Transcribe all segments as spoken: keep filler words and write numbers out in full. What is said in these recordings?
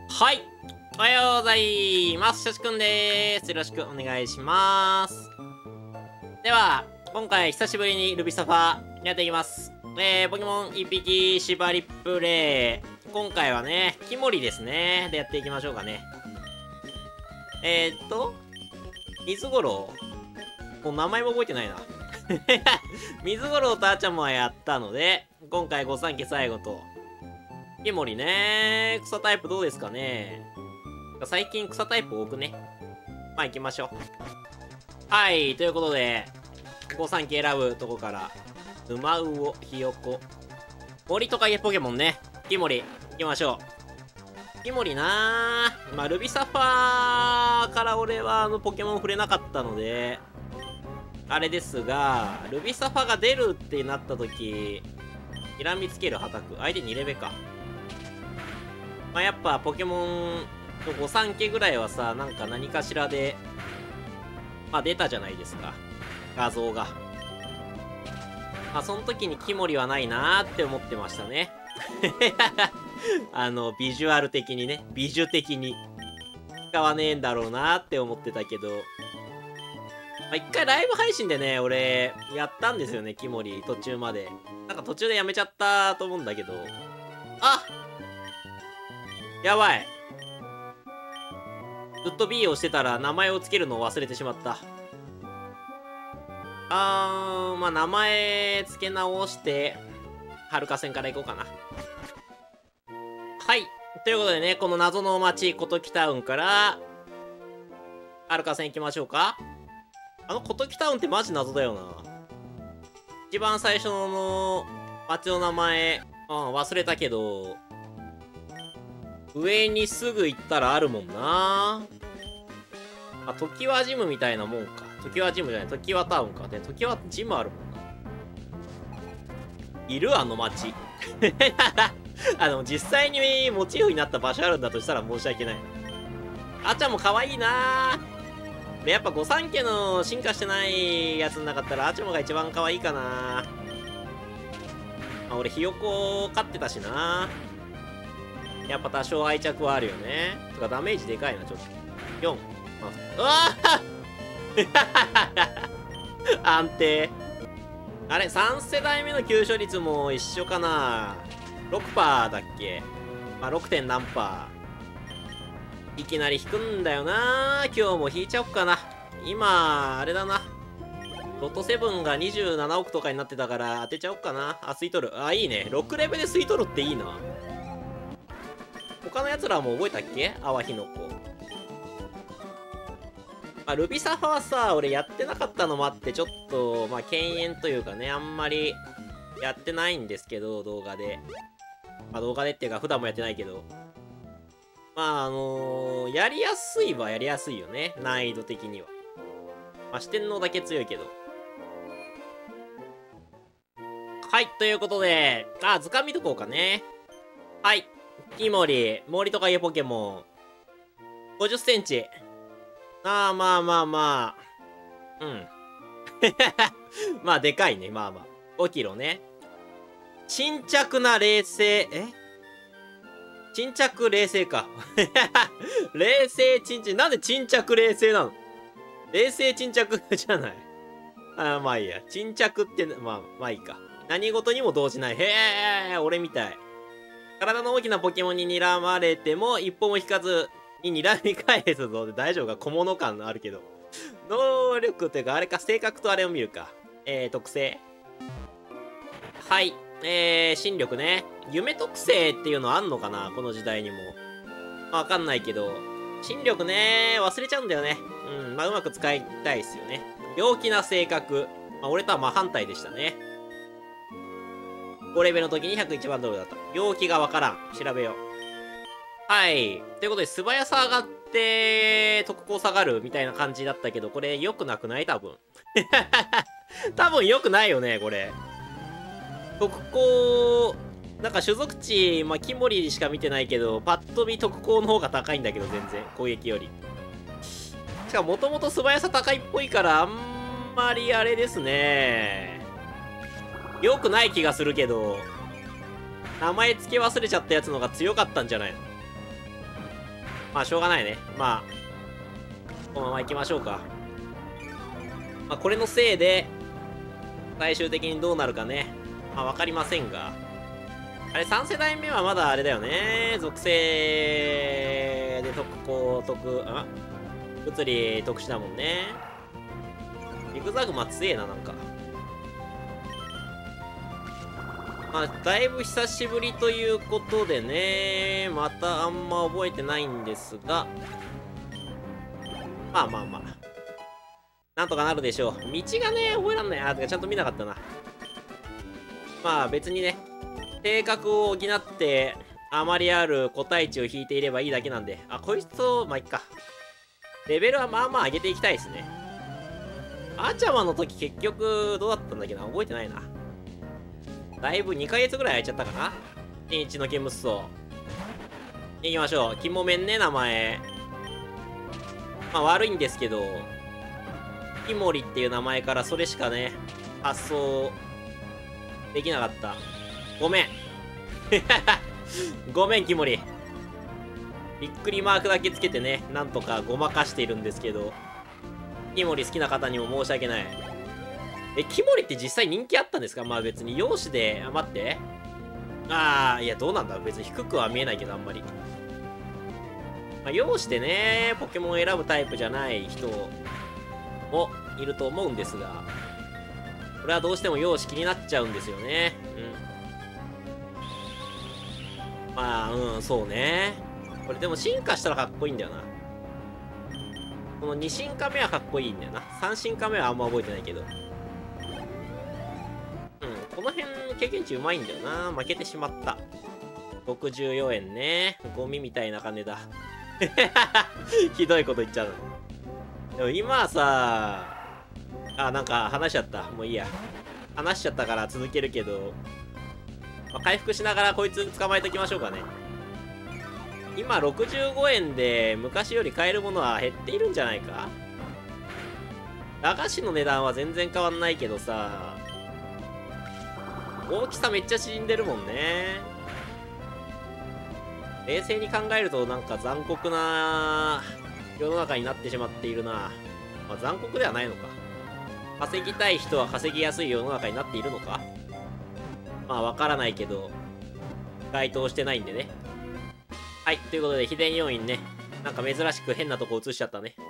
はい。おはようございます。しょちくんでーす。よろしくお願いします。では、今回久しぶりにルビサファやっていきます。えー、ポケモン一匹縛りプレイ。今回はね、キモリですね。でやっていきましょうかね。えーっと、水五郎。もう名前も覚えてないな。水五郎とあちゃんもやったので、今回御三家最後と。キモリね。草タイプどうですかね。最近草タイプ多くね。まあ行きましょう。はい、ということで、御三家選ぶとこから、ウマウオ、ヒヨコ、森とかいうポケモンね。キモリ、行きましょう。キモリなー。まあ、ルビサファーから俺はあのポケモン触れなかったので、あれですが、ルビサファが出るってなった時、睨みつけるはたく。相手にレベか。まあ、やっぱポケモンと御三家ぐらいはさ、なんか何かしらで、まあ出たじゃないですか。画像が。まあその時にキモリはないなーって思ってましたね。あの、ビジュアル的にね、美女的に。使わねえんだろうなーって思ってたけど。まあ一回ライブ配信でね、俺、やったんですよね、キモリ、途中まで。なんか途中でやめちゃったと思うんだけど。あやばい。ずっと B をしてたら名前をつけるのを忘れてしまった。あー、まあ、名前付け直して、はるか戦から行こうかな。はい。ということでね、この謎の街、琴木タウンから、はるか戦行きましょうか。あの琴木タウンってマジ謎だよな。一番最初の街の名前、うん、忘れたけど、上にすぐ行ったらあるもんな。あ、時はジムみたいなもんか。時はジムじゃない、時はタウンか。で、時はジムあるもんな。いるあの街。あの、実際にモチーフになった場所あるんだとしたら申し訳ない。あちゃんも可愛いなで、やっぱ御三家の進化してないやつの中だったらあちゃんが一番可愛いかな。あ、俺ひよこ飼ってたしな。やっぱ多少愛着はあるよね。とかダメージでかいな、ちょっと。よん。うわー安定。あれ、さん世代目の急所率も一緒かな。ろくパーセント だっけ。まあ、ろく. 点何パー。いきなり引くんだよな。今日も引いちゃおっかな。今、あれだな。ロトセブンがにじゅうななおくとかになってたから当てちゃおっかな。あ、吸い取る。あ、いいね。ろくレベで吸い取るっていいな。他のやつらも覚えたっけ？淡火の子。まあ、ルビサファはさ、俺やってなかったのもあって、ちょっと、まあ、敬遠というかね、あんまりやってないんですけど、動画で。まあ、動画でっていうか、普段もやってないけど。まあ、あのー、やりやすいはやりやすいよね。難易度的には。まあ、四天王だけ強いけど。はい、ということで、あ、図鑑見とこうかね。はい。キモリ、森とかいうポケモン。ごじゅっセンチ。ああ、まあまあまあ。うん。まあ、でかいね。まあまあ。ごキロね。沈着な冷静。え沈着冷静か。冷静沈着。なんで沈着冷静なの？冷静沈着じゃない。ああ、まあいいや。沈着って、まあ、まあいいか。何事にも動じない。へえ、俺みたい。体の大きなポケモンに睨まれても一歩も引かずに睨み返すぞで大丈夫か。小物感あるけど。能力というかあれか、性格とあれを見るか。えー、特性。はい。えー、心力ね。夢特性っていうのあんのかなこの時代にも。まあ、わかんないけど。心力ね、忘れちゃうんだよね。うん、まあうまく使いたいっすよね。陽気な性格。まあ俺とは真反対でしたね。ごレベルの時にひゃくいちばんドルだった。陽気がわからん。調べよう。はい。ということで、素早さ上がって、特攻下がるみたいな感じだったけど、これ良くなくない？多分。多分良くないよね、これ。特攻、なんか所属値、まあ、キモリしか見てないけど、パッと見特攻の方が高いんだけど、全然。攻撃より。しかも、もともと素早さ高いっぽいから、あんまりあれですね。良くない気がするけど、名前付け忘れちゃったやつのが強かったんじゃないの？ まあしょうがないね。まあこのまま行きましょうか。まあこれのせいで最終的にどうなるかね、まあ分かりませんが、あれさん世代目はまだあれだよね、属性で特攻特あ物理特殊だもんね。ジグザグマ強えな、なんか。まあ、だいぶ久しぶりということでね、またあんま覚えてないんですが、まあまあまあ。なんとかなるでしょう。道がね、覚えらんない。あ、てかちゃんと見なかったな。まあ別にね、性格を補ってあまりある個体値を引いていればいいだけなんで、あ、こいつを、まあいっか。レベルはまあまあ上げていきたいですね。アーチャマの時結局どうだったんだっけな、覚えてないな。だいぶにかげつぐらい空いちゃったかな。いちにちのケムスソー。行きましょう。キモメンね、名前。まあ悪いんですけど、キモリっていう名前からそれしかね、発想できなかった。ごめん。ごめん、キモリ。びっくりマークだけつけてね、なんとかごまかしているんですけど、キモリ好きな方にも申し訳ない。え、キモリって実際人気あったんですか？まあ別に容姿で、あ、待って。ああ、いや、どうなんだ。別に低くは見えないけど、あんまり。まあ、容姿でね、ポケモンを選ぶタイプじゃない人もいると思うんですが、これはどうしても容姿気になっちゃうんですよね。うん。まあ、うん、そうね。これでも進化したらかっこいいんだよな。このに進化目はかっこいいんだよな。さん進化目はあんま覚えてないけど。うん、この辺経験値うまいんだよな。負けてしまった。ろくじゅうよえんね。ゴミみたいな金だ。ひどいこと言っちゃうの。でも今はさ、あ、なんか話しちゃった。もういいや。話しちゃったから続けるけど、まあ、回復しながらこいつ捕まえときましょうかね。今ろくじゅうごえんで昔より買えるものは減っているんじゃないか。駄菓子の値段は全然変わんないけどさ、大きさめっちゃ縮んでるもんね。冷静に考えるとなんか残酷な世の中になってしまっているな。まあ、残酷ではないのか。稼ぎたい人は稼ぎやすい世の中になっているのか。まあわからないけど、該当してないんでね。はい、ということで秘伝要因ね、なんか珍しく変なとこ映しちゃったね。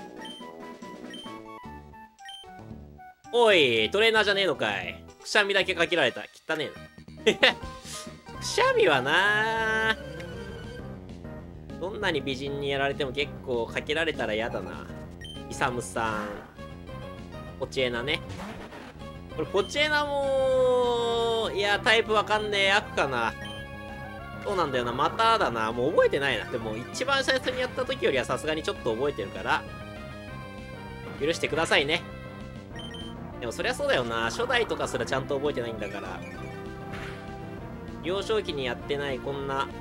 おい、トレーナーじゃねえのかい。くしゃみだけかけられた。汚ねえな。くしゃみはな、どんなに美人にやられても結構かけられたら嫌だな。イサムさん。ポチエナね。これポチエナも、いや、タイプわかんねえ。悪かな。そうなんだよな。まただな。もう覚えてないな。でも一番最初にやった時よりはさすがにちょっと覚えてるから、許してくださいね。でもそりゃそうだよな。初代とかすらちゃんと覚えてないんだから。幼少期にやってないこんな、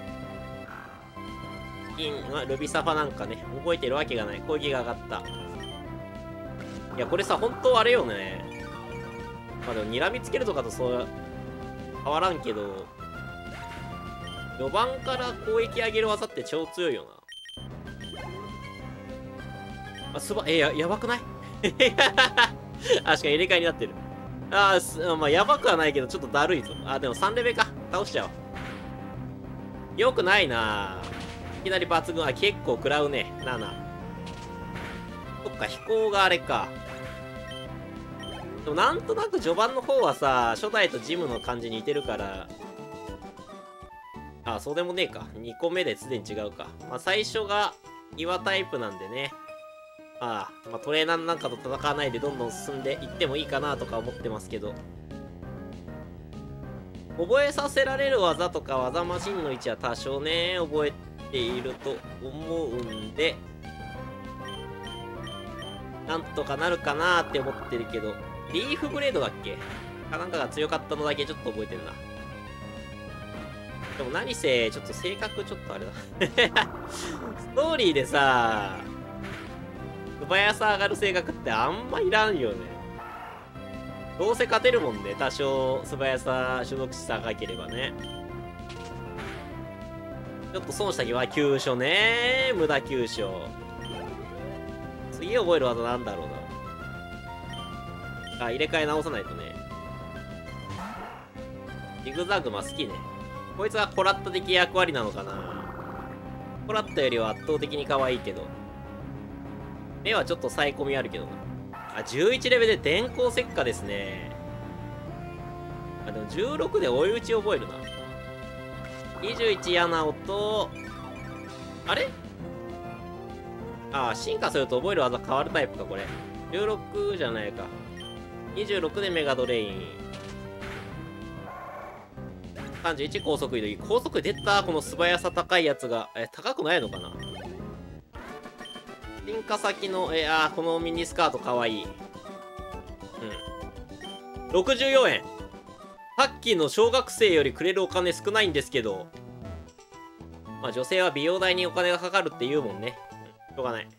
イン、ルビサファなんかね、覚えてるわけがない。攻撃が上がった。いや、これさ、本当あれよね。まあでも、睨みつけるとかとそう変わらんけど、序盤から攻撃上げる技って超強いよな。あ、すば、え、や、やばくない？あ、しかも入れ替えになってる。あーす、まあ、やばくはないけど、ちょっとだるいぞ。あ、でもさんレベか。倒しちゃおう。よくないないきなり抜群。あ、結構食らうね。なな。そっか、飛行があれか。でもなんとなく序盤の方はさ、初代とジムの感じに似てるから、あ、そうでもねえか。にこめですでに違うか。まあ、最初が岩タイプなんでね。ああ、まあ、トレーナーなんかと戦わないでどんどん進んでいってもいいかなとか思ってますけど。覚えさせられる技とか技マシンの位置は多少ね、覚えていると思うんで、なんとかなるかなって思ってるけど、リーフブレードだっけかなんかが強かったのだけちょっと覚えてるな。でも何せ、ちょっと性格ちょっとあれだ。ストーリーでさ、素早さ上がる性格ってあんまいらんよね。どうせ勝てるもんね。多少素早さ、所属しさがければね。 ちょっと損した気は急所ね。無駄急所。次覚える技なんだろうな。あ、入れ替え直さないとね。ジグザグマ好きね。こいつはコラッタ的役割なのかな。コラッタよりは圧倒的に可愛いけど。目はちょっとサイコミあるけどな。あ、じゅういちレベルで電光石火ですね。あ、でもじゅうろくで追い打ち覚えるな。にじゅういち嫌な音。あれああ、進化すると覚える技変わるタイプか、これ。じゅうろくじゃないか。にじゅうろくでメガドレイン。さんじゅういち高速移動。高速出た。この素早さ高いやつが。え、高くないのかな。進化先の、え、あー、このミニスカートかわいい。うん。ろくじゅうよんえん。さっきの小学生よりくれるお金少ないんですけど。まあ女性は美容代にお金がかかるって言うもんね。うん、しょうがない。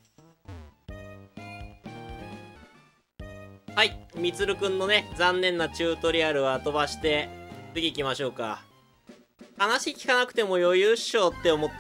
はい。みつるくんのね、残念なチュートリアルは飛ばして、次行きましょうか。話聞かなくても余裕っしょって思って、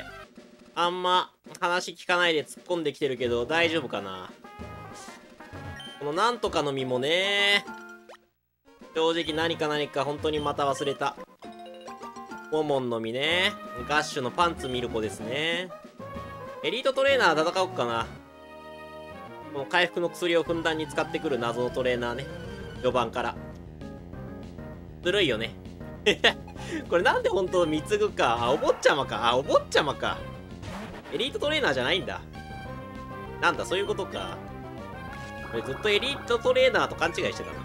あんま話聞かないで突っ込んできてるけど、大丈夫かな。このなんとかの実もね、正直何か何か本当にまた忘れた。モモンの実ね。ガッシュのパンツ見る子ですね。エリートトレーナー戦おうかな。この回復の薬をふんだんに使ってくる謎のトレーナーね。序盤から。ずるいよね。これなんで本当貢ぐか。あ、お坊ちゃまか。あ、お坊ちゃまか。エリートトレーナーじゃないんだ。なんだ、そういうことか。俺ずっとエリートトレーナーと勘違いしてたな。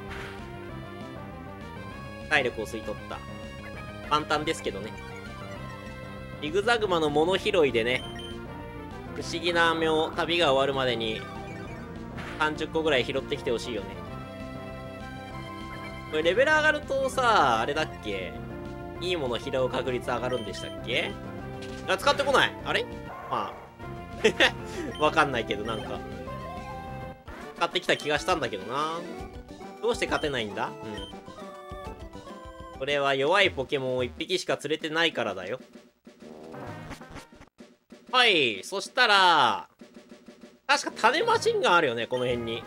体力を吸い取った。簡単ですけどね。ジグザグマの物拾いでね、不思議な飴を旅が終わるまでにさんじゅっこぐらい拾ってきてほしいよね。これレベル上がるとさ、あれだっけ、いいもの拾う確率上がるんでしたっけ。あ、使ってこない。あれまあ。わかんないけど、なんか。使ってきた気がしたんだけどな。どうして勝てないんだ。うん。これは弱いポケモンをいっぴきしか連れてないからだよ。はい。そしたら、確か種マシンガンあるよね、この辺に。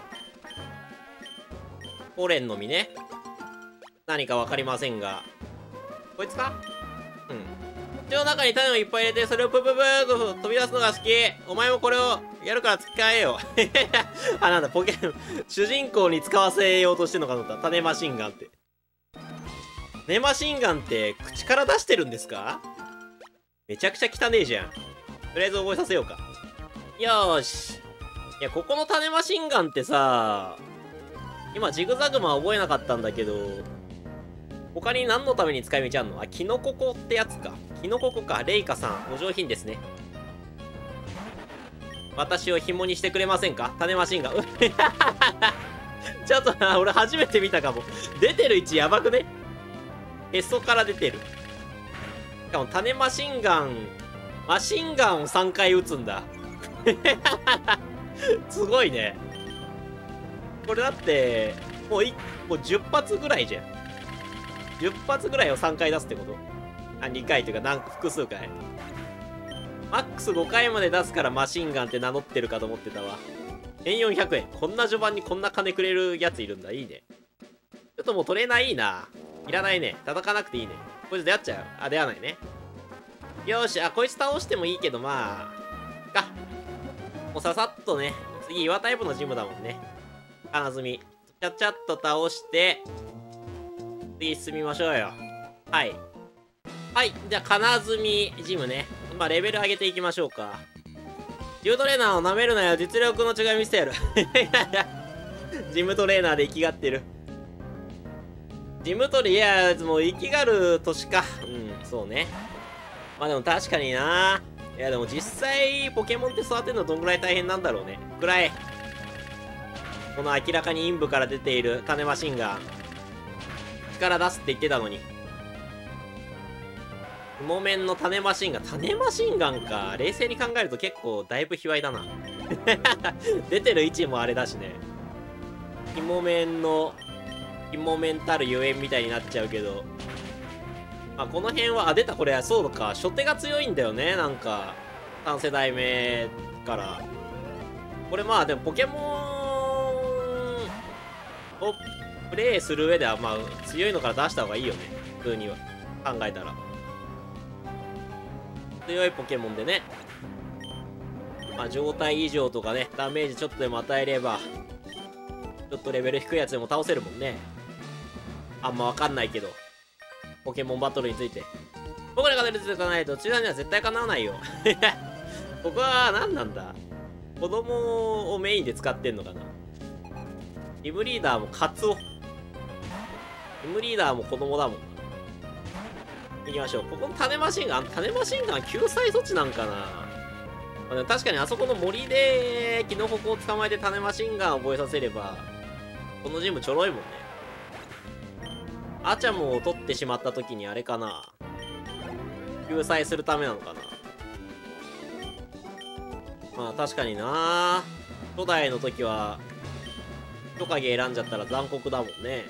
オレンの実ね。何かわかりませんが。こいつか。うん。口の中に種をいっぱい入れて、それをプププーと飛び出すのが好き。お前もこれをやるから使えよ。あ、なんだ、ポケモン、主人公に使わせようとしてんのかと思った。種マシンガンって。種マシンガンって口から出してるんですか。めちゃくちゃ汚ねえじゃん。とりあえず覚えさせようか。よーし。いや、ここの種マシンガンってさ、今ジグザグマ覚えなかったんだけど、他に何のために使い道あんの。あ、キノココってやつか。キノココか。レイカさん、お上品ですね。私を紐にしてくれませんか。種マシンガン。ちょっとな、俺初めて見たかも。出てる位置やばくね。へそから出てる。しかも種マシンガン、マシンガンをさんかい撃つんだ。すごいね。これだって、もうい、もうじゅっぱつぐらいじゃん。じゅっぱつぐらいをさんかい出すってこと。あ、にかいというか何複数回。マックスごかいまで出すからマシンガンって名乗ってるかと思ってたわ。せんよんひゃくえん。こんな序盤にこんな金くれるやついるんだ。いいね。ちょっともうトレーナーいいな。いらないね。叩かなくていいね。こいつ出会っちゃう。あ、出会わないね。よーし。あ、こいつ倒してもいいけど、まあ。か。もうささっとね。次、岩タイプのジムだもんね。金積み。ちゃちゃっと倒して、次進みましょうよ。はい。はい。じゃあ、金積みジムね。まあ、レベル上げていきましょうか。ジムトレーナーを舐めるなよ。実力の違い見せてやる。ジムトレーナーで生きがってる。ジムトレ、いや、もう生きがる年か。うん、そうね。まあでも確かにな。いやでも実際、ポケモンって育てるのどんぐらい大変なんだろうね。くらい。この明らかに陰部から出ている種マシンガン。力出すって言ってたのに。モメンの種マシンガン。種マシンガンか。冷静に考えると結構だいぶ卑猥だな。出てる位置もあれだしね。キモメンの、キモメンたるゆえんみたいになっちゃうけど。 あ、この辺は、あ、出た、これ、そうか、初手が強いんだよね、なんか。さん世代目から。これまあ、でもポケモンをプレイする上では、まあ、強いのから出した方がいいよね。普通には。考えたら。強いポケモンでね。まあ、状態異常とかね、ダメージちょっとでも与えれば、ちょっとレベル低いやつでも倒せるもんね。あんまわかんないけど。ポケモンバトルについて。僕らが出る続かないと中断には絶対かなわないよ。ここは何なんだ、子供をメインで使ってんのかな。リムリーダーもカツオ。リムリーダーも子供だもん。行きましょう。ここの種マシンガン、種マシンガン救済措置なんかな。まあ、確かにあそこの森でキノココを捕まえて種マシンガンを覚えさせれば、このジムちょろいもんね。アチャムを取ってしまった時にあれかな、救済するためなのかな。まあ確かにな、初代の時はトカゲ選んじゃったら残酷だもんね。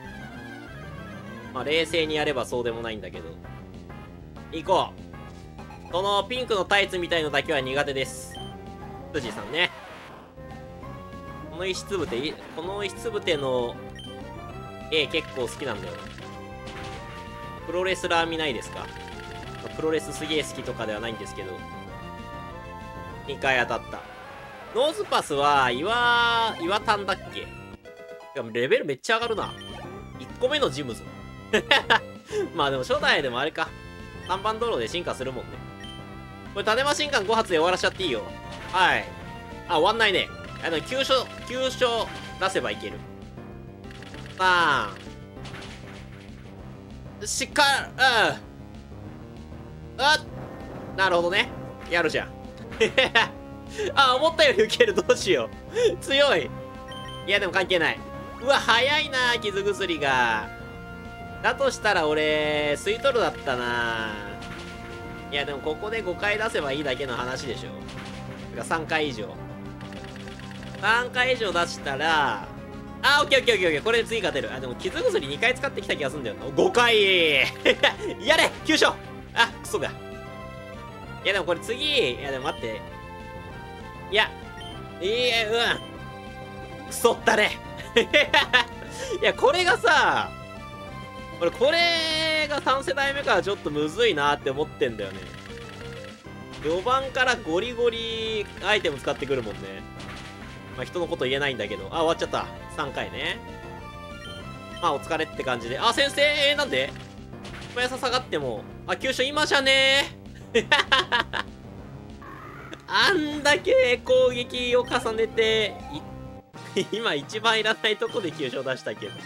まあ冷静にやればそうでもないんだけど。行こう。そのピンクのタイツみたいのだけは苦手です。辻さんね。この石つぶて、この石つぶての絵結構好きなんだよな。プロレスラー見ないですか？プロレスすげえ好きとかではないんですけど。にかい当たった。ノーズパスは岩、岩炭だっけ？レベルめっちゃ上がるな。いっこめのジムぞ。まあでも初代でもあれか。さんばん道路で進化するもんね。これ種マシンガンご発で終わらしちゃっていいよ。はい。あ、終わんないね。あの、急所、急所出せばいける。さん。しっかり、うん。あっ。なるほどね。やるじゃん。あ、思ったより受ける。どうしよう。強い。いや、でも関係ない。うわ、早いな、傷薬が。だとしたら俺、吸い取るだったな。いや、でもここでごかい出せばいいだけの話でしょ。てかさんかい以上。さんかい以上出したら、あ、オッケーオッケーオッケーオッケー。これで次勝てる。あ、でも傷薬にかい使ってきた気がするんだよな。ごかいやれ急所。あ、クソが。いや、でもこれ次、いや、でも待って。いや、いや、うん。クソったね。いや、これがさ、俺、これがさん世代目からちょっとむずいなって思ってんだよね。よばんからゴリゴリアイテム使ってくるもんね。まあ、人のこと言えないんだけど。あ、終わっちゃった。さんかいね。まあ、お疲れって感じで。あ、先生、えー、なんで速さ下がっても。あ、急所今じゃねー。あんだけ攻撃を重ねて、今一番いらないとこで急所出したけど。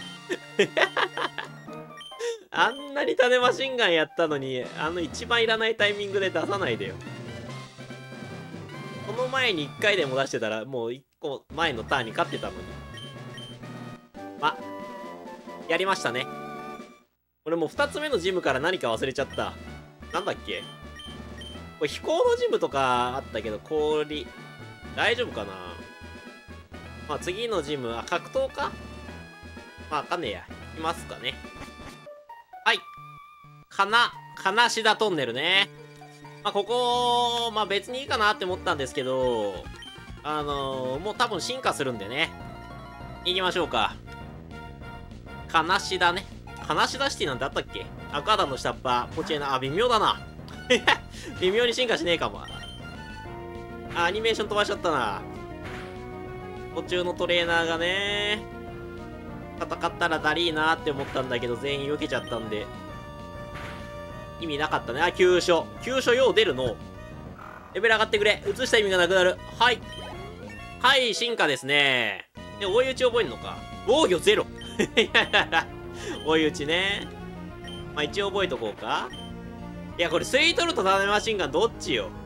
あんなに種マシンガンやったのに、あの一番いらないタイミングで出さないでよ。この前にいっかいでも出してたら、もういっこまえのターンに勝ってたのに。ま、やりましたね。俺もうふたつめのジムから何か忘れちゃった。なんだっけ？これ飛行のジムとかあったけど、氷。大丈夫かな？まあ次のジム、あ、格闘か？まあわかんねえや。いきますかね。はい。かな、金シダトンネルね。まあ、ここ、まあ別にいいかなって思ったんですけど、あのー、もう多分進化するんでね。行きましょうか。金シダね。金シダシティなんてあったっけ？アクアダンの下っ端、ポチエナ、あ、微妙だな。微妙に進化しねえかも。あ、アニメーション飛ばしちゃったな。途中のトレーナーがね、戦ったらだりーなーって思ったんだけど、全員避けちゃったんで、意味なかったね。あ、急所。急所よう出るの。レベル上がってくれ。移した意味がなくなる。はい。はい、進化ですね。で、追い打ち覚えんのか。防御ゼロ。追い打ちね。まあ、一応覚えとこうか。いや、これ、吸い取ると種マシンガンどっちよ。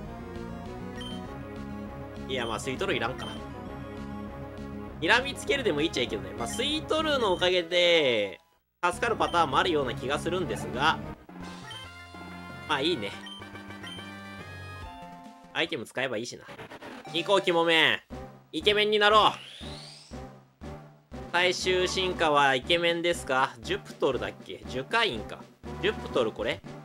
いや、まあ、吸い取るいらんか。睨みつけるでもいいっちゃいいけどね。まあ、吸い取るのおかげで、助かるパターンもあるような気がするんですが、まあいいね。アイテム使えばいいしな。行こう、キモメン。イケメンになろう。最終進化はイケメンですか？ジュプトルだっけ？ジュカインか。ジュプトルこれ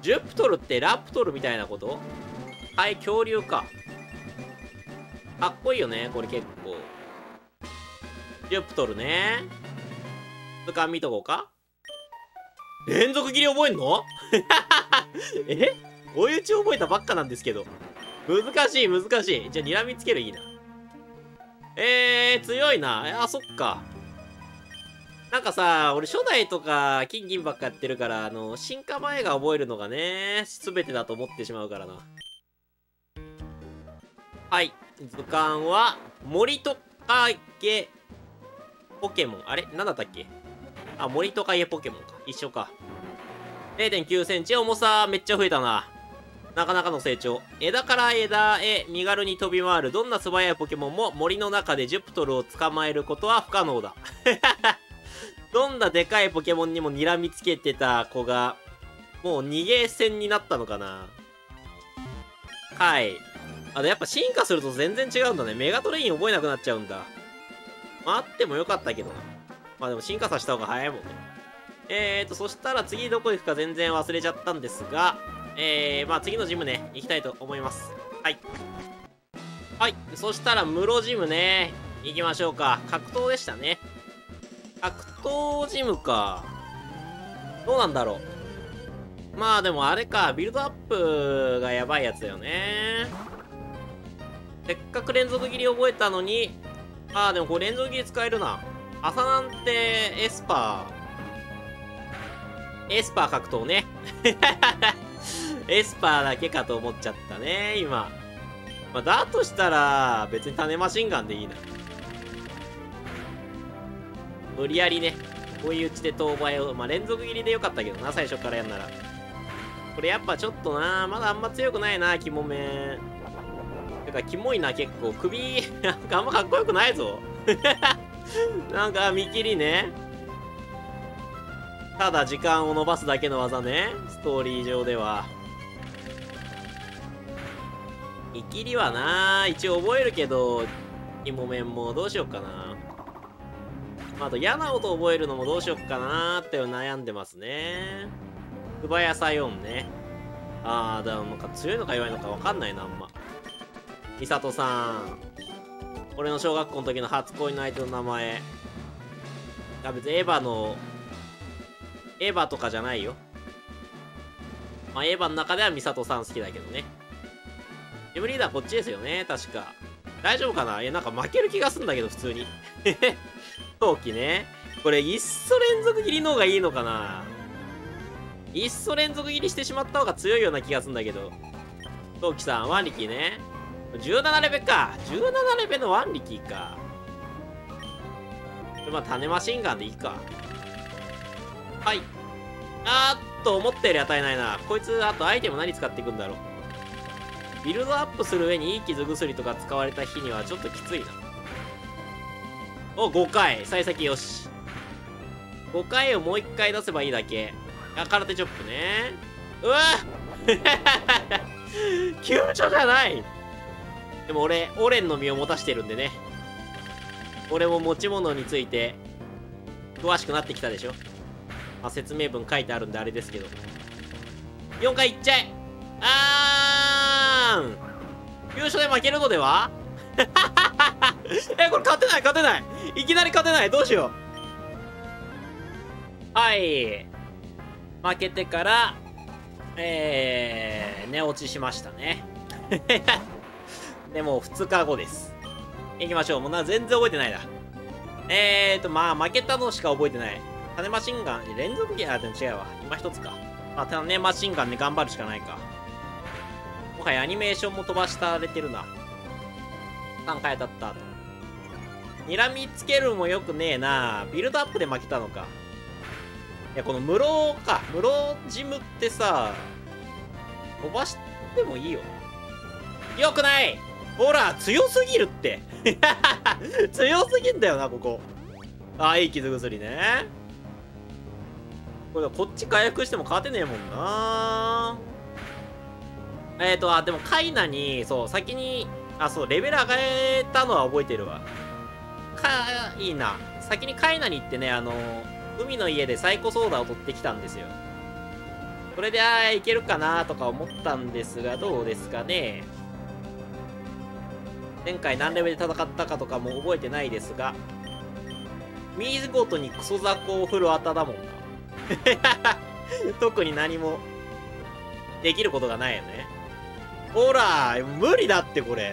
ジュプトルってラプトルみたいなこと？はい、恐竜か。かっこいいよね、これ結構。ジュプトルね。図鑑見とこうか。連続切り覚えんのえ追い打ち覚えたばっかなんですけど。難しい、難しい。じゃあ、睨みつけるいいな。えー、強いな。あ、そっか。なんかさ、俺初代とか金銀ばっかやってるから、あの、進化前が覚えるのがね、すべてだと思ってしまうからな。はい。図鑑は、森トカゲポケモン。あれなんだったっけ？あ、森トカゲポケモンか。一緒か。れいてんきゅうセンチ、重さめっちゃ増えたな。なかなかの成長。枝から枝へ身軽に飛び回るどんな素早いポケモンも森の中でジュプトルを捕まえることは不可能だ。どんなでかいポケモンにも睨みつけてた子が、もう逃げ戦になったのかな。はい。あ、で、やっぱ進化すると全然違うんだね。メガトレイン覚えなくなっちゃうんだ。あってもよかったけどな。まあでも進化させた方が早いもんね。えーと、そしたら次どこ行くか全然忘れちゃったんですが、えー、まあ次のジムね、行きたいと思います。はい。はい。そしたら室ジムね、行きましょうか。格闘でしたね。格闘ジムか。どうなんだろう。まあでもあれか、ビルドアップがやばいやつだよね。せっかく連続切り覚えたのに、ああ、でもこれ連続切り使えるな。朝なんてエスパー。エスパー格闘ね。エスパーだけかと思っちゃったね、今。まあ、だとしたら、別に種マシンガンでいいな。無理やりね、追い打ちで当倍を、まあ、連続切りでよかったけどな、最初からやんなら。これやっぱちょっとな、まだあんま強くないな、キモメ。てか、キモいな、結構。首、なんかあんまかっこよくないぞ。なんか、見切りね。ただ時間を伸ばすだけの技ね。ストーリー上では。見切りはな、一応覚えるけど、キモメンもどうしよっかな。まあ、あと嫌な音覚えるのもどうしよっかなーって悩んでますね。素早さよんね。あー、だからなんか強いのか弱いのかわかんないな、あんま。ミサトさん。俺の小学校の時の初恋の相手の名前。あ、別にエヴァの、エヴァとかじゃないよ。まあ、エヴァの中ではミサトさん好きだけどね。ジムリーダーこっちですよね、確か。大丈夫かな？いや、なんか負ける気がすんだけど、普通に。陶器ね。これ、いっそ連続切りの方がいいのかないっそ連続切りしてしまった方が強いような気がすんだけど。陶器さん、ワンリキね。じゅうななレベか。じゅうななレベのワンリキか。まあ、種マシンガンでいいか。はい。あーっと、思ったより与えないな。こいつ、あとアイテム何使っていくんだろう。ビルドアップする上にいい傷薬とか使われた日にはちょっときついな。お、ごかい。幸先よし。ごかいをもういっかい出せばいいだけ。あ、空手チョップね。うわ急所じゃない。でも俺、オレンの実を持たしてるんでね。俺も持ち物について、詳しくなってきたでしょ。まあ、説明文書いてあるんであれですけど。よんかいいっちゃえ。あーん。優勝で負けるのではえ、これ勝てない勝てない。いきなり勝てない。どうしよう。はい。負けてから、えー、寝落ちしましたね。でもふつかごです。行きましょう。もうな、全然覚えてないな。えーと、まあ、負けたのしか覚えてない。種マシンガン、連続ギア、あ、でも違うわ。今一つか。まあ、種マシンガンで頑張るしかないか。もはやアニメーションも飛ばしたれてるな。さんかい当たった後。睨みつけるもよくねえな。ビルドアップで負けたのか。いや、この室か。室ジムってさ、飛ばしてもいいよ。よくない。ほら、強すぎるって。強すぎんだよな、ここ。ああ、いい傷薬ね。これ、こっち回復しても勝てねえもんな。えーと、あ、でも、カイナに、そう、先に、あ、そう、レベル上げたのは覚えてるわ。か、いいな。先にカイナに行ってね、あの、海の家でサイコソーダを取ってきたんですよ。 それで、ああ、いけるかなとか思ったんですが、どうですかね。前回何レベルで戦ったかとかも覚えてないですが、見事にクソ雑魚を振るあただもんな。特に何もできることがないよね。ほら、無理だってこれ。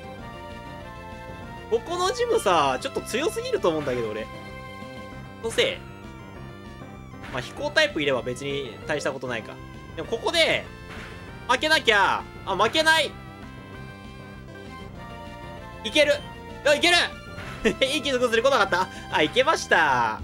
ここのジムさ、ちょっと強すぎると思うんだけど、俺。のせい。まあ、飛行タイプいれば別に大したことないか。でもここで、負けなきゃ、あ、負けないいけるあ、いけるいい気の崩れ来なかったあ、いけました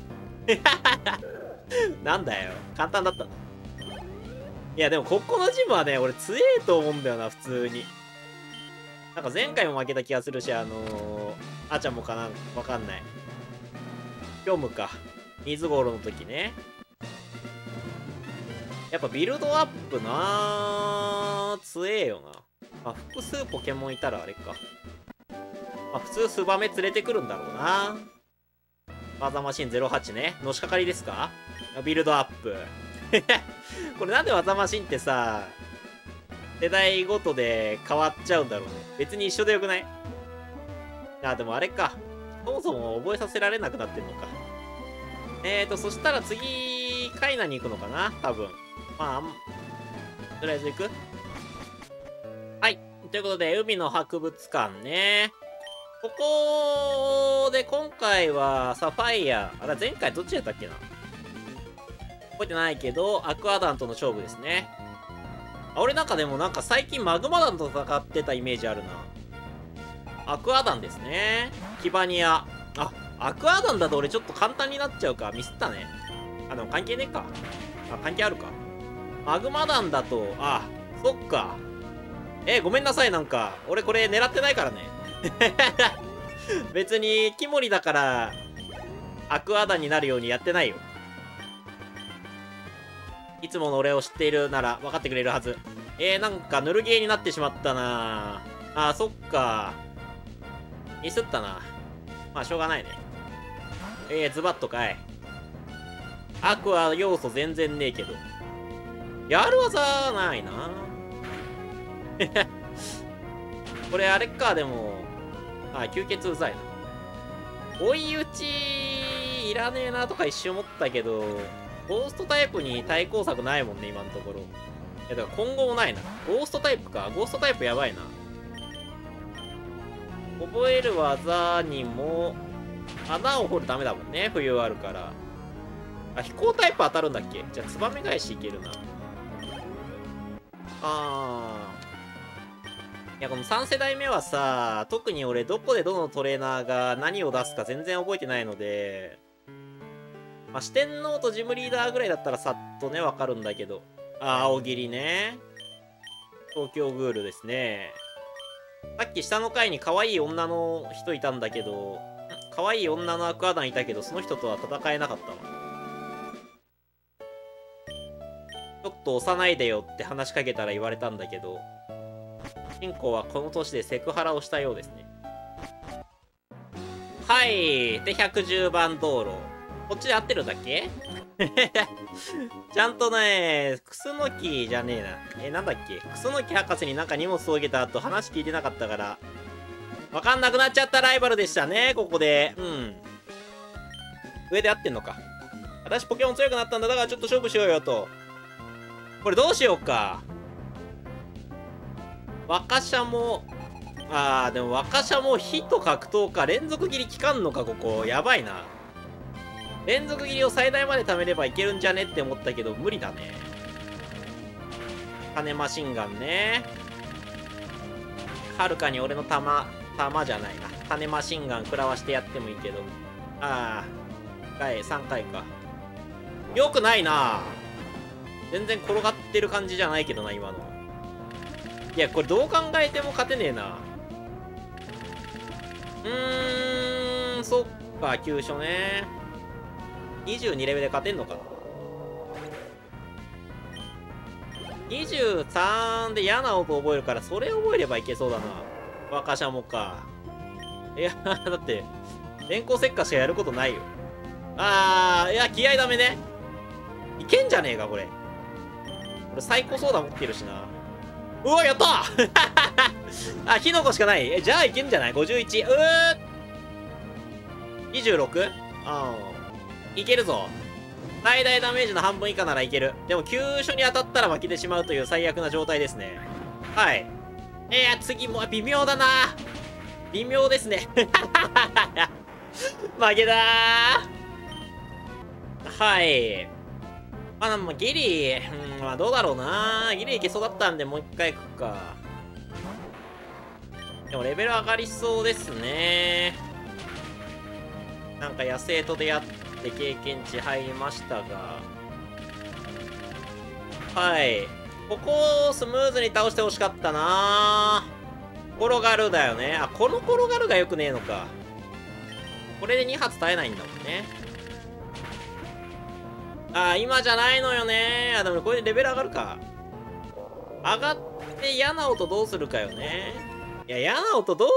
なんだよ。簡単だったな。いや、でもここのジムはね、俺強えと思うんだよな、普通に。なんか前回も負けた気がするし、あのー、あちゃんもかなわかんない。ピョムか。水ゴロの時ね。やっぱビルドアップなー、強えよな。まあ、複数ポケモンいたらあれか。まあ、普通スバメ連れてくるんだろうな。ワザマシンゼロはちね。のしかかりですか？ビルドアップ。これなんでワザマシンってさ、世代ごとで変わっちゃうんだろうね。別に一緒でよくない？あ、でもあれか。そもそも覚えさせられなくなってんのか。えーと、そしたら次、カイナに行くのかな多分。まあ、とりあえず行く？はい。ということで、海の博物館ね。ここで今回はサファイア。あら、前回どっちやったっけな覚えてないけど、アクアダンとの勝負ですね。あ、俺なんかでもなんか最近マグマダンと戦ってたイメージあるな。アクアダンですね。キバニア。あ、アクアダンだと俺ちょっと簡単になっちゃうか。ミスったね。あ、でも関係ねえか。あ、関係あるか。マグマダンだと、あ、そっか。え、ごめんなさい、なんか。俺これ狙ってないからね。別に、キモリだから、アクアダンになるようにやってないよ。いつもの俺を知っているなら分かってくれるはず。えー、なんかぬるゲーになってしまったなあー、そっか。ミスったな。まあ、しょうがないね。えー、ズバッとかい。アクア要素全然ねえけど。やる技ないなこれあれか、でも。あ、吸血うざいな。追い打ち、いらねえなとか一瞬思ったけど、ゴーストタイプに対抗策ないもんね、今のところ。いや、だから今後もないな。ゴーストタイプか。ゴーストタイプやばいな。覚える技にも、穴を掘るためだもんね。冬あるから。あ、飛行タイプ当たるんだっけ？じゃあ、ツバメ返しいけるな。あー。いや、このさん世代目はさ、特に俺、どこでどのトレーナーが何を出すか全然覚えてないので、まあ、四天王とジムリーダーぐらいだったらさっとね、わかるんだけど。あ、青霧ね。東京グールですね。さっき下の階に可愛い女の人いたんだけど、可愛い女のアクアダンいたけど、その人とは戦えなかったわ。ちょっと押さないでよって話しかけたら言われたんだけど、主人公はこの年でセクハラをしたようですね。はい。で、ひゃくじゅうばん道路。こっちで合ってるんだっけちゃんとね、クスノキじゃねえな。え、なんだっけクスノキ博士になんか荷物を受けた後話聞いてなかったから、わかんなくなっちゃったライバルでしたね、ここで。うん。上で合ってんのか。私ポケモン強くなったんだ。だからちょっと勝負しようよと。これどうしようか。若者も、あー、でも若者も火と格闘か。連続切り効かんのか、ここ。やばいな。連続切りを最大まで貯めればいけるんじゃねって思ったけど、無理だね。羽マシンガンね。はるかに俺の弾、弾じゃないな。羽マシンガン食らわしてやってもいいけど。ああ。回、さんかいか。よくないな。全然転がってる感じじゃないけどな、今の。いや、これどう考えても勝てねえな。うーん、そっか、急所ね。にじゅうにレベルで勝てんのかな。にじゅうさんで嫌な音覚えるから、それ覚えればいけそうだな。若者もか。いや、だって、電光石火しかやることないよ。あー、いや、気合ダメね。いけんじゃねえか、これ。 俺最高ソーダ持ってるしな。うわ、やったあ、火の粉しかない。え、じゃあいけんじゃない ?ごじゅういち。うー にじゅうろく? ああ。いけるぞ。最大ダメージの半分以下ならいける。でも、急所に当たったら負けてしまうという最悪な状態ですね。はい。いや、次も微妙だな。微妙ですね。負けだー。はい。まあ、まあ、ギリ、うん、まあ、どうだろうな。ギリいけそうだったんで、もう一回行くか。でも、レベル上がりそうですね。なんか、野生と出会って経験値入りましたが。はい。ここをスムーズに倒してほしかったな。転がるだよね。あ、この転がるがよくねえのか。これでに発耐えないんだもんね。あー、今じゃないのよね。あ、でもこれでレベル上がるか。上がって嫌な音どうするかよね。いや、嫌な音どう？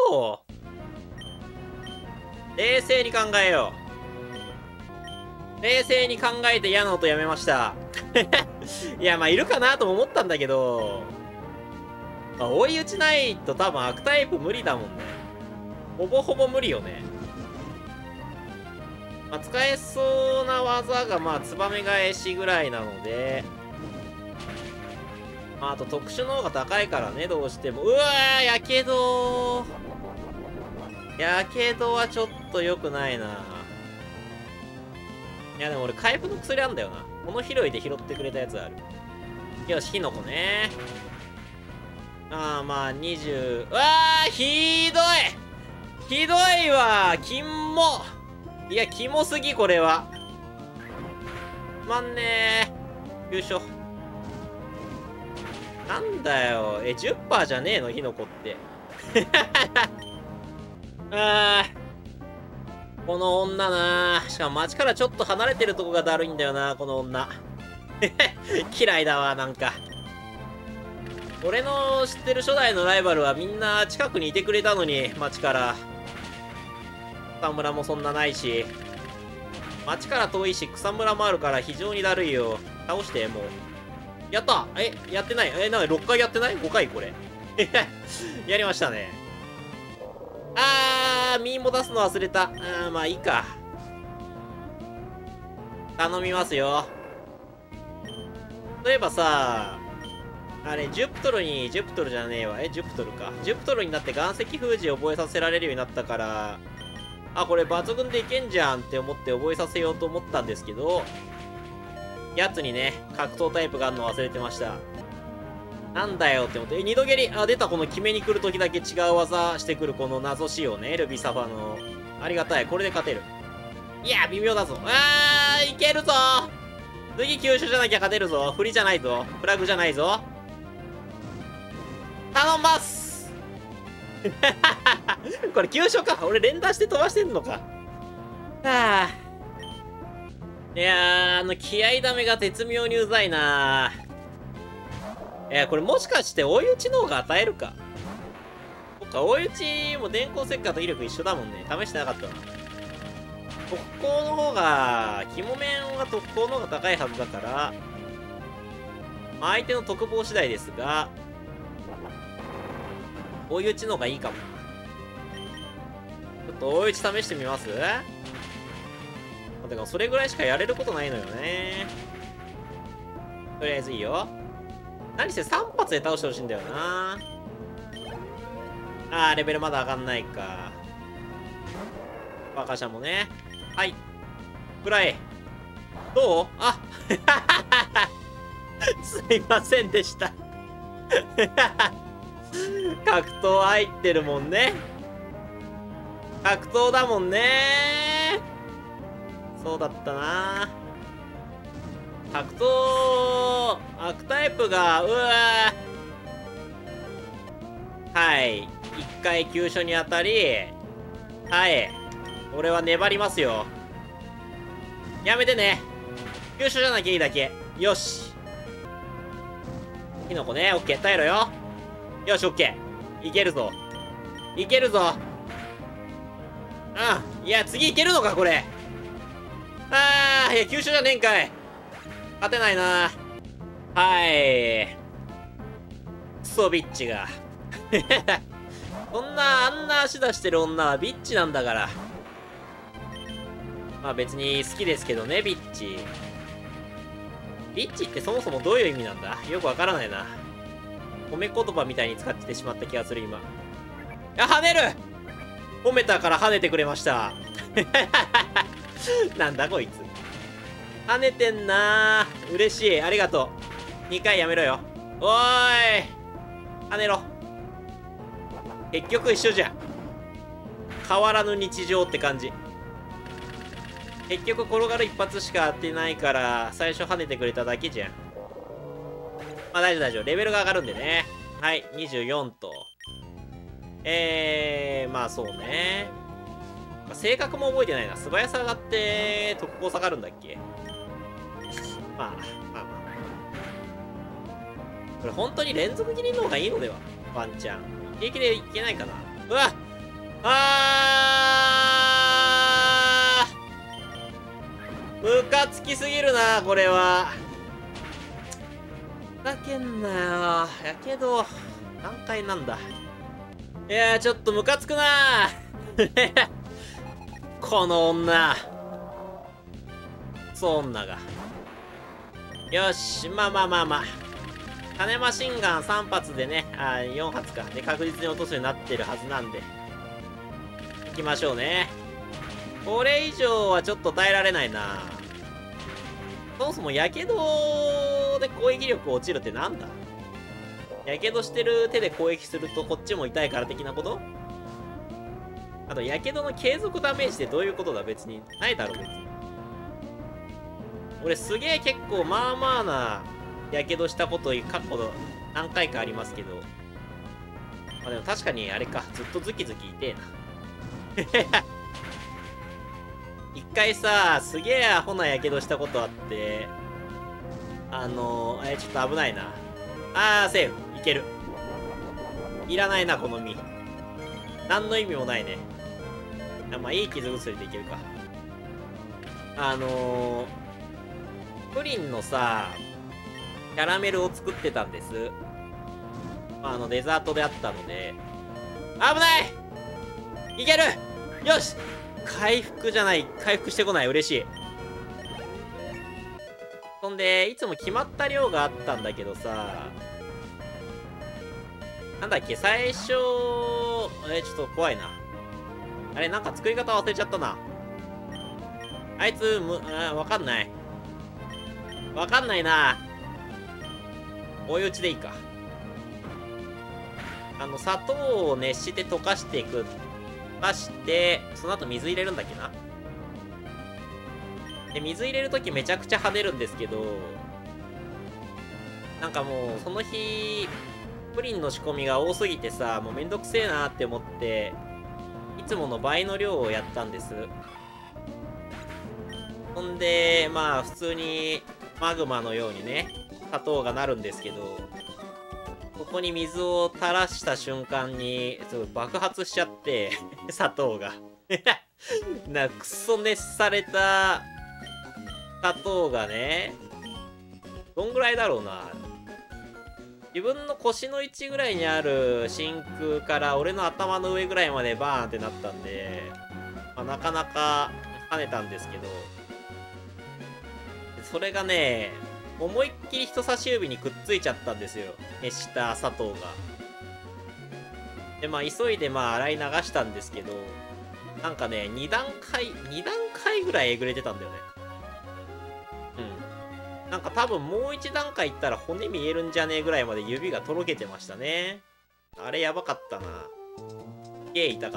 冷静に考えよう。冷静に考えて嫌な音やめました。いや、まあ、いるかなとも思ったんだけど、まあ、追い打ちないと多分悪タイプ無理だもんね。ほぼほぼ無理よね。まあ、使えそうな技が、まあ、ツバメ返しぐらいなので、まあ、あと特殊の方が高いからね、どうしても。うわー、やけどー。やけどはちょっと良くないな。いや、でも俺、回復の薬あんだよな。この拾いで拾ってくれたやつある。よし、火の粉ね。ああ、まあ、にじゅう。うわー、ひどいひどいわキモいや、キモすぎ、これは。まんねー。よいしょ。なんだよ。え、じゅっパーセント じゃねえの火の粉って。あー。この女な。しかも街からちょっと離れてるとこがだるいんだよな、この女。嫌いだわ、なんか。俺の知ってる初代のライバルはみんな近くにいてくれたのに、街から。草むらもそんなないし。街から遠いし、草むらもあるから非常にだるいよ。倒して、もう。やったえ、やってないえ、なんかろっかいやってない ?ご 回これ。やりましたね。あー、ミーも出すの忘れた。あー、まあいいか。頼みますよ。例えばさ、あれ、ジュプトルに、ジュプトルじゃねえわ。え、ジュプトルか。ジュプトルになって岩石封じを覚えさせられるようになったから、あ、これ抜群でいけんじゃんって思って覚えさせようと思ったんですけど、やつにね、格闘タイプがあるの忘れてました。なんだよって思って、え、二度蹴り、あ、出た、この決めに来るときだけ違う技してくるこの謎仕様ね、ルビサファの。ありがたい、これで勝てる。いや、微妙だぞ。あー、いけるぞ次急所じゃなきゃ勝てるぞ。振りじゃないぞ。フラグじゃないぞ。頼んますこれ急所か。俺連打して飛ばしてんのか。はあ。いやー、あの、気合ダメが絶妙にうざいなー。いや、これもしかして追い打ちの方が与えるか。そっか、追い打ちも電光石火と威力一緒だもんね。試してなかったな。特攻の方が、肝面は特攻の方が高いはずだから、相手の特防次第ですが、追い打ちの方がいいかもな。ちょっと追い打ち試してみます？てか、それぐらいしかやれることないのよね。とりあえずいいよ。何せさん発で倒してほしいんだよな。あー、レベルまだ上がんないか。バカシャもね。はい。くらい。どう？あすいませんでした。格闘入ってるもんね。格闘だもんね。そうだったな。格闘悪タイプが、うわー。はい。一回急所に当たり、はい。俺は粘りますよ。やめてね。急所じゃなきゃいいだけ。よし。キノコね。オッケー。耐えろよ。よし、オッケー。いけるぞ。いけるぞ。うん。いや、次いけるのか、これ。あー、いや、急所じゃねえんかい。勝てないな。 はい。クソビッチが。そんな、あんな足出してる女はビッチなんだから。まあ別に好きですけどね、ビッチ。ビッチってそもそもどういう意味なんだ？よくわからないな。褒め言葉みたいに使ってしまった気がする、今。いや、跳ねる！褒めたから跳ねてくれました。なんだこいつ。跳ねてんなー。嬉しい。ありがとう。にかいやめろよ。おーい。跳ねろ。結局一緒じゃん。変わらぬ日常って感じ。結局転がる一発しか当てないから、最初跳ねてくれただけじゃん。まあ大丈夫大丈夫。レベルが上がるんでね。はい、にじゅうよんと。えー、まあそうね。まあ、性格も覚えてないな。素早さ上がって、特攻下がるんだっけ？まあ、まあまあ。これ本当に連続切りの方がいいのでは？ワンチャン。平気でいけないかな。うわっあームカつきすぎるな、これは。ふざけんなよ。やけど、何回なんだ。いやー、ちょっとムカつくなこの女。そう女が。よし、まあまあまあまあ。種マシンガンさん発でね、あ、よん発か。で、確実に落とすようになってるはずなんで。行きましょうね。これ以上はちょっと耐えられないな。そもそもやけどで攻撃力落ちるってなんだ？やけどしてる手で攻撃するとこっちも痛いから的なこと？あと、やけどの継続ダメージってどういうことだ？別に。ないだろ、別に。俺すげえ結構まあまあなやけどしたこと過去の何回かありますけど。まあでも確かにあれか、ずっとズキズキ痛えな。一回さ、すげえアホなやけどしたことあって、あのー、え、ちょっと危ないな。あー、セーフ。いける。いらないな、この実。何の意味もないね。あ、まあ、いい傷薬でいけるか。あのー、プリンのさ、キャラメルを作ってたんです。まあ、あの、デザートであったので。危ないいけるよし回復じゃない。回復してこない。嬉しい。そんで、いつも決まった量があったんだけどさ、なんだっけ、最初、え、ちょっと怖いな。あれ、なんか作り方忘れちゃったな。あいつ、む、あ、わかんない。わかんないな。追い打ちでいいか。あの、砂糖を熱して溶かしていく。溶かして、その後水入れるんだっけな。で、水入れるときめちゃくちゃ跳ねるんですけど、なんかもう、その日、プリンの仕込みが多すぎてさ、もうめんどくせえなって思って、いつもの倍の量をやったんです。ほんで、まあ、普通にマグマのようにね、砂糖がなるんですけど、ここに水を垂らした瞬間に、すごい爆発しちゃって、砂糖が。な、くそ熱された砂糖がね、どんぐらいだろうな。自分の腰の位置ぐらいにある真空から俺の頭の上ぐらいまでバーンってなったんで、まあ、なかなか跳ねたんですけど、それがね、思いっきり人差し指にくっついちゃったんですよ。熱した砂糖が。で、まあ急いでまあ洗い流したんですけど、なんかね、に段階、に段階ぐらいえぐれてたんだよね。うん。なんか多分もういち段階いったら骨見えるんじゃねえぐらいまで指がとろけてましたね。あれやばかったな。すげえ痛かった。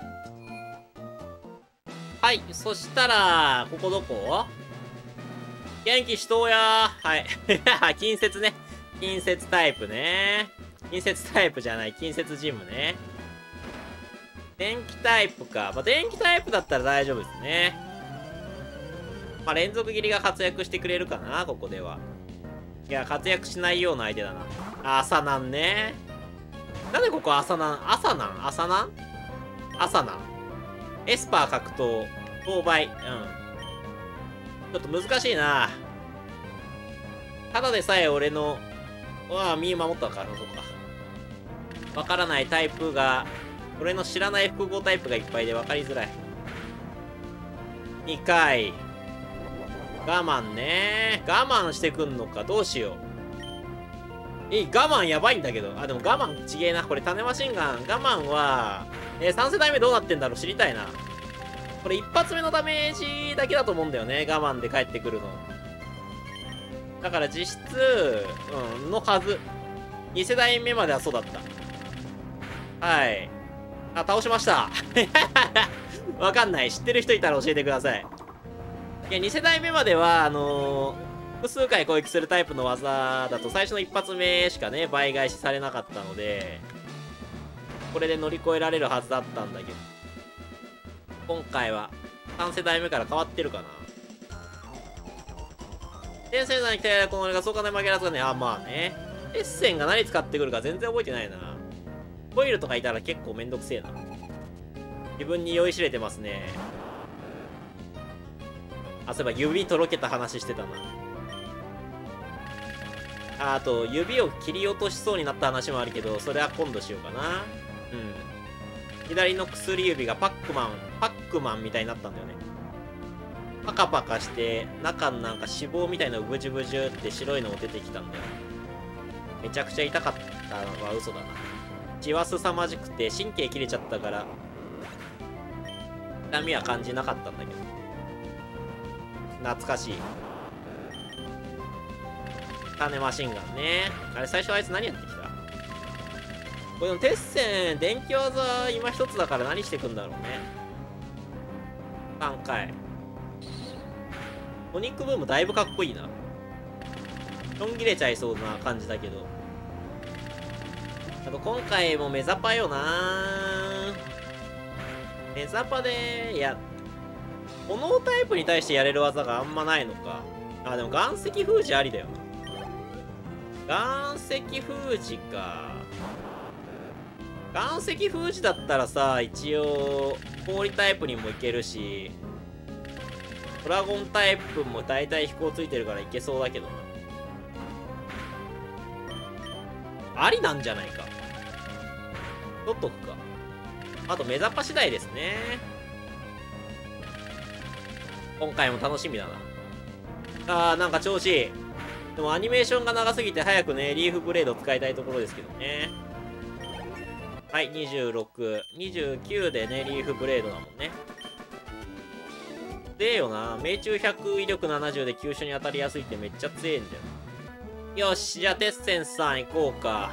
はい、そしたら、ここどこ？元気しとうやー。はい。近接ね。近接タイプね。近接タイプじゃない。近接ジムね。電気タイプか。まあ、電気タイプだったら大丈夫ですね。まあ、連続斬りが活躍してくれるかな、ここでは。いや、活躍しないような相手だな。朝なんね。なんでここ朝なん？朝なん朝なん朝なんエスパー格闘。購買。うん。ちょっと難しいな。 ただでさえ俺の、うわあ、身守ったから、そうか。わからないタイプが、俺の知らない複合タイプがいっぱいで分かりづらい。にかい。我慢ね。我慢してくんのか。どうしよう。え、我慢やばいんだけど。あ、でも我慢ちげえな。これ種マシンガン。我慢は、えー、さん世代目どうなってんだろう知りたいな。これ一発目のダメージだけだと思うんだよね。我慢で帰ってくるの。だから実質、うん、のはず。に世代目まではそうだった。はい。あ、倒しました。わかんない。知ってる人いたら教えてください。いや、に世代目までは、あのー、複数回攻撃するタイプの技だと最初の一発目しかね、倍返しされなかったので、これで乗り越えられるはずだったんだけど、今回はさん世代目から変わってるかな。天戦山に鍛えられたこの俺がそうかね負けらずがね、あ、まあね。エッセンが何使ってくるか全然覚えてないな。コイルとかいたら結構めんどくせえな。自分に酔いしれてますね。あ、そういえば指とろけた話してたな。あ、あと、指を切り落としそうになった話もあるけど、それは今度しようかな。うん。左の薬指がパックマン、パックマンみたいになったんだよね。パカパカして、中のなんか脂肪みたいなのブジュブジュって白いのも出てきたんだよ。めちゃくちゃ痛かったのは嘘だな。血は凄まじくて神経切れちゃったから、痛みは感じなかったんだけど。懐かしい。種マシンガンね。あれ最初あいつ何やってきた？これでもテッセン、電気技今一つだから何してくんだろうね。さんかい。トニックブームだいぶかっこいいな。ちょん切れちゃいそうな感じだけど。あと今回もメザパよな。メザパで、いや、炎タイプに対してやれる技があんまないのか。あ、でも岩石封じありだよな。岩石封じか。岩石封じだったらさ、一応、氷タイプにもいけるし、ドラゴンタイプも大体飛行ついてるからいけそうだけどな。ありなんじゃないか。取っとくか。あと、メザパ次第ですね。今回も楽しみだな。あー、なんか調子いい。でもアニメーションが長すぎて早くね、リーフブレード使いたいところですけどね。はい、にじゅうろく。にじゅうきゅうでね、リーフブレードだもんね。強えよな。命中ひゃく、威力ななじゅうで急所に当たりやすいってめっちゃ強えんだよ。よし、じゃあテッセンさん行こうか。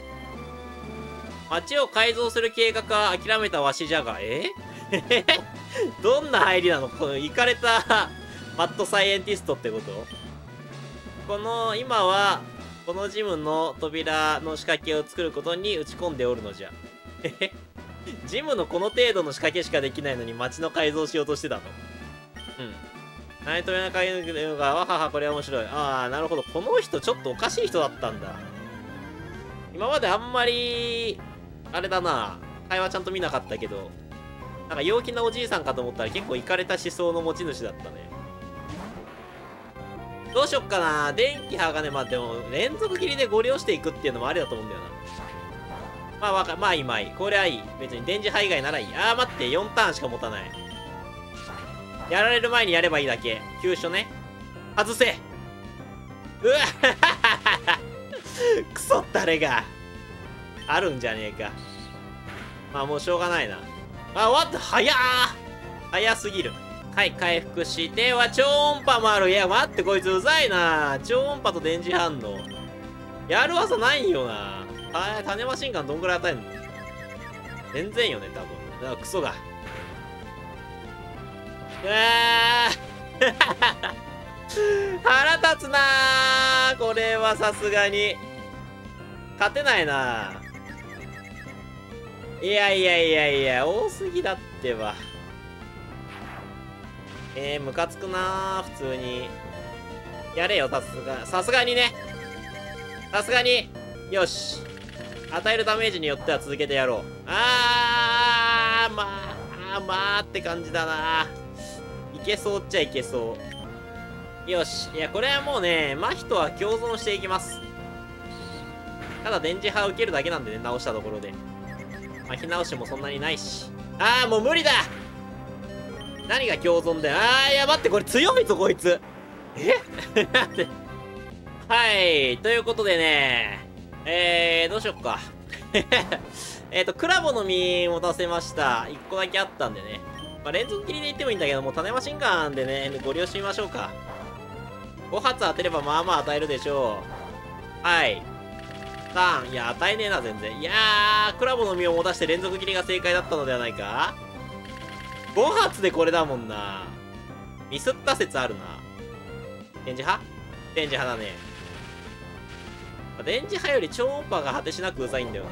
街を改造する計画は諦めたわしじゃが、えどんな入りなのこのイカれたマッドサイエンティストってこと？この、今は、このジムの扉の仕掛けを作ることに打ち込んでおるのじゃ。えジムのこの程度の仕掛けしかできないのに街の改造しようとしてたの？うん。何とやなかいのが、わはは、これは面白い。ああ、なるほど。この人ちょっとおかしい人だったんだ。今まであんまり、あれだな。会話ちゃんと見なかったけど、なんか陽気なおじいさんかと思ったら結構イカれた思想の持ち主だったね。どうしよっかな。電気鋼、まあでも、連続切りでご利用していくっていうのもありだと思うんだよな。まあわか、まあいいまあいい。これはいい。別に電磁波以外ならいい。あー待って、よんターンしか持たない。やられる前にやればいいだけ。急所ね。外せ。うわクソったれが。あるんじゃねえか。まあもうしょうがないな。あ、終わった。早ー早すぎる。はい、回復しては、超音波もある。いや、待って、こいつうざいな。超音波と電磁反応。やる技ないよな。た、種マシンガンどんぐらい与えんの？全然よね、多分。だからクソが。うわー腹立つなー。これはさすがに。勝てないな。いやいやいやいや、多すぎだってば。えー、ムカつくなー、普通に。やれよ、さすが、さすがにね。さすがに。よし。与えるダメージによっては続けてやろう。あー、まあ、まあって感じだな。いけそうっちゃいけそう。 よし。いや、これはもうね、麻痺とは共存していきます。ただ電磁波受けるだけなんでね、直したところで。麻痺直しもそんなにないし。あー、もう無理だ。何が共存だよ。あー、いや、待って、これ強いぞ、こいつ。え待って。はい。ということでね、えー、どうしよっか。えっと、クラボの実持たせました。いっこだけあったんでね。まあ、連続切りでいってもいいんだけども、種マシンガンでね、ご利用してみましょうか。ご発当てればまあまあ与えるでしょう。はい。さん、いや、与えねえな、全然。いやー、クラボの実を持たして連続切りが正解だったのではないか？ ご 発でこれだもんな。ミスった説あるな。電磁波？電磁波だね。電磁波より超音波が果てしなくうざいんだよな。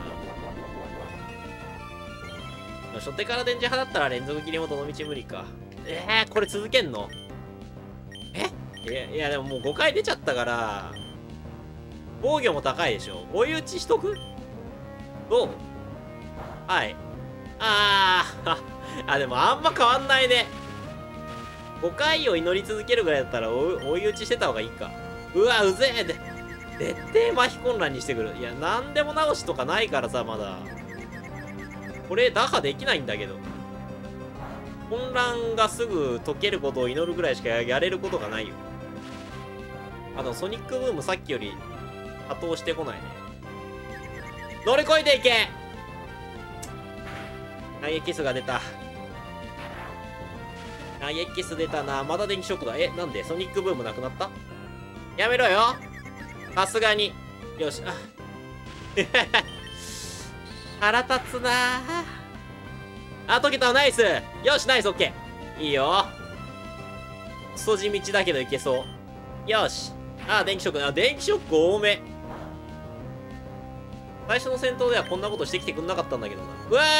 初手から電磁波だったら連続切りもどの道無理か。えー、これ続けんの？えいや、いやでももうごかい出ちゃったから、防御も高いでしょ。追い打ちしとく？どう？はい。あー、あ、でもあんま変わんないね。ごかいを祈り続けるぐらいだったら追い打ちしてた方がいいか。うわ、うぜえで。絶対麻痺混乱にしてくる。いや、なんでも直しとかないからさ、まだ。これ、打破できないんだけど。混乱がすぐ解けることを祈るぐらいしかやれることがないよ。あの、ソニックブームさっきより波動してこないね。乗り越えていけ！ナイエキスが出た。ナイエキス出たな。まだ電気ショックだ。え、なんでソニックブームなくなった？やめろよ！さすがに。よし。あ腹立つなー。あ、解けた。ナイス。よし、ナイス、オッケー。いいよ。クソ地道だけどいけそう。よし。あ、電気ショック。あ、電気ショック多め。最初の戦闘ではこんなことしてきてくんなかったんだけどな。うわ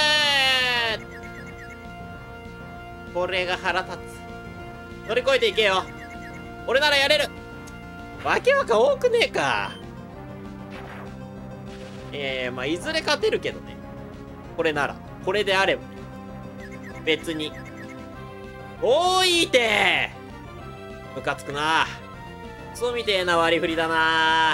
ー！これが腹立つ。乗り越えていけよ。俺ならやれる。わけわか多くねえか。えー、まあ、いずれ勝てるけどね。これなら。これであればね。別に。多いてー！ムカつくな。クソみてえな割り振りだな。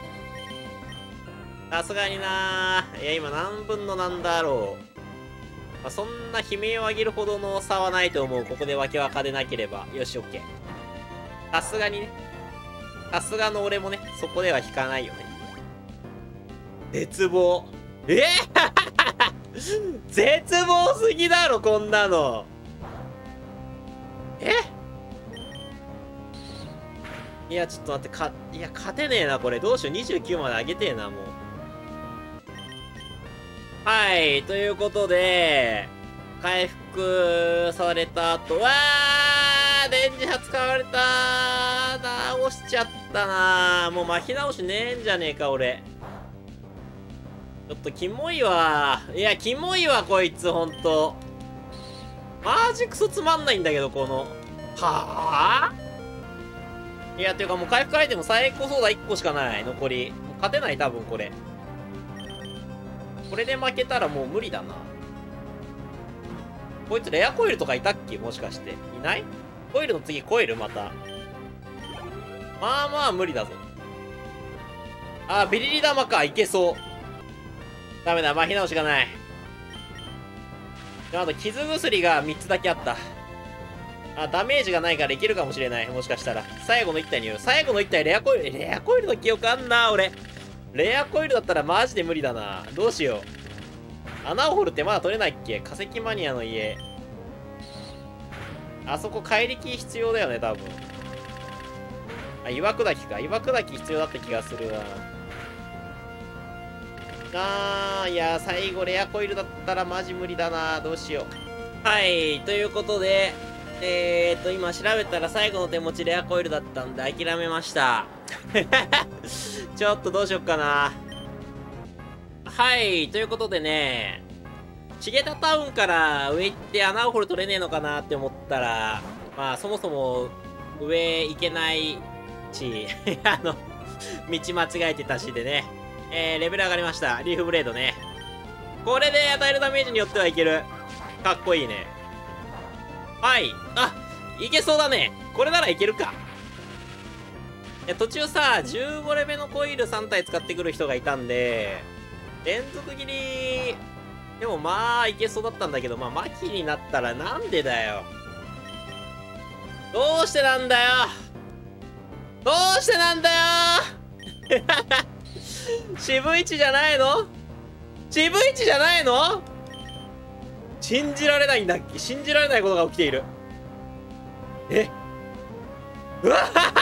さすがにな。いや、今何分のなんだろう。まあ、そんな悲鳴を上げるほどの差はないと思う。ここでわけわかでなければ。よし、オッケー。さすがにね。さすがの俺もね、そこでは引かないよね。絶望。えー、絶望すぎだろ、こんなの。えいや、ちょっと待って、か、いや、勝てねえな、これ。どうしよう、にじゅうきゅうまで上げてえな、もう。はい、ということで、回復された後、わー電磁波使われたー直しちゃったなーもう麻痺直しねえんじゃねえか、俺。ちょっとキモいわー。いや、キモいわ、こいつ、ほんと。マジクソつまんないんだけど、この。はぁいや、ていうかもう回復アイテム最高そうだいっこしかない。残り。もう勝てない、多分これ。これで負けたらもう無理だな。こいつレアコイルとかいたっけもしかして。いない？コイルの次コイルまた。まあまあ無理だぞ。あ、ビリリ玉か。いけそう。ダメだ、麻痺直しがない。あと、傷薬がみっつだけあった。あ、ダメージがないからいけるかもしれない。もしかしたら。最後のいち体に言う。最後のいち体レアコイル。レアコイルの記憶あんな、俺。レアコイルだったらマジで無理だな。どうしよう。穴を掘るってまだ取れないっけ？化石マニアの家。あそこ怪力必要だよね、多分。あ、岩砕きか。岩砕き必要だった気がするわ。あー、いや、最後レアコイルだったらマジ無理だな。どうしよう。はい、ということで、えーと、今調べたら最後の手持ちレアコイルだったんで諦めました。ちょっとどうしよっかな。はい、ということでね、チゲタタウンから上行って穴を掘る取れねえのかなって思ったら、まあそもそも上行けないし、あの、道間違えてたしでね、えー、レベル上がりました。リーフブレードね。これで与えるダメージによってはいける。かっこいいね。はい。あ、いけそうだね。これならいけるか。 や、途中さ、じゅうごレベルのコイルさん体使ってくる人がいたんで、連続切り、でもまあ、いけそうだったんだけど、まあ、マキになったらなんでだよ。どうしてなんだよ。どうしてなんだよ渋い位置じゃないの？渋い位置じゃないの？信じられないんだっけ？信じられないことが起きている。え？うわ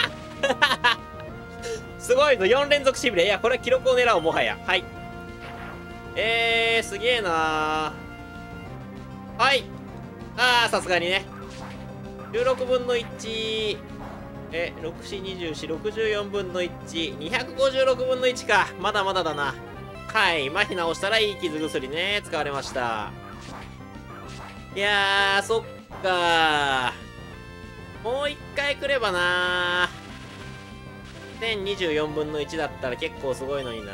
すごいぞ、よん連続しびれ。いや、これは記録を狙おう、もはや。はい。えー、すげえなー。はい。あー、さすがにね。じゅうろくぶんのいち、え、ろく、よん、にじゅうよん、ろくじゅうよんぶんのいち、にひゃくごじゅうろくぶんのいちか。まだまだだな。はい。麻痺直したらいい傷薬ね。使われました。いやー、そっかー。もう一回来ればなー。せんにじゅうよんぶんのいちだったら結構すごいのにな。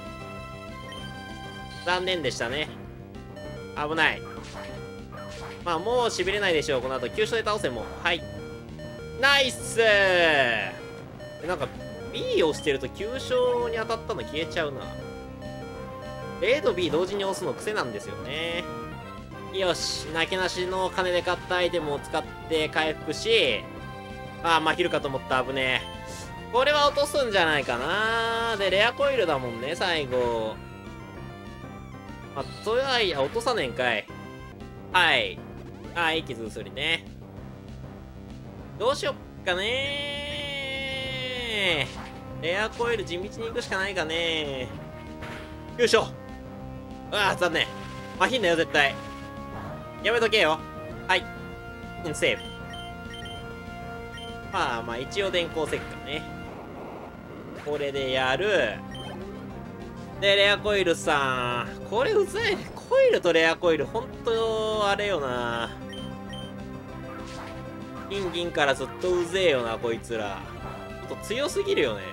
残念でしたね。危ない。まあもう痺れないでしょう。この後急所で倒せも。はい。ナイスー。なんか B を押してると急所に当たったの消えちゃうな。A と B 同時に押すの癖なんですよね。よし。なけなしの金で買ったアイテムを使って回復し、ああ、まひるかと思った。危ねえ。これは落とすんじゃないかな。で、レアコイルだもんね、最後。まあ、とはいえ、落とさねんかい。はい。ああ、いい傷薬ね。どうしよっかねー。レアコイル地道に行くしかないかねー。よいしょ。ああ、残念。まひんだよ、絶対。やめとけよ。はい。うん、セーフ。まあまあ、一応電光石火ね。これでやる。で、レアコイルさん。これうざいね。コイルとレアコイル、ほんと、あれよな。金銀からずっとうぜえよな、こいつら。ちょっと強すぎるよね。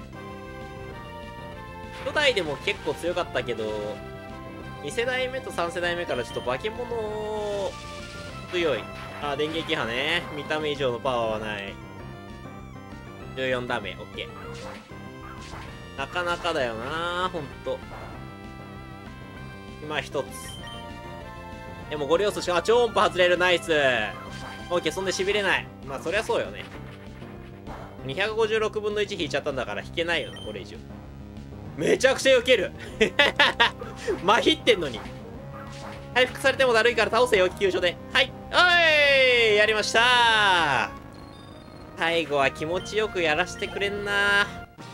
初代でも結構強かったけど、に世代目とさん世代目からちょっと化け物強い。あ、電撃波ね。見た目以上のパワーはない。じゅうよんダメ、オッケー。なかなかだよな、ほんと。今一つ。でもゴリ押すしか、あ、超音波外れる、ナイス。オッケー、そんで痺れない。まあ、そりゃそうよね。にひゃくごじゅうろくぶんのいち引いちゃったんだから引けないよな、これ以上。めちゃくちゃ避けるまひってんのに。回復されてもだるいから倒せよ、急所で。はい。おい、やりましたー。最後は気持ちよくやらせてくれんな。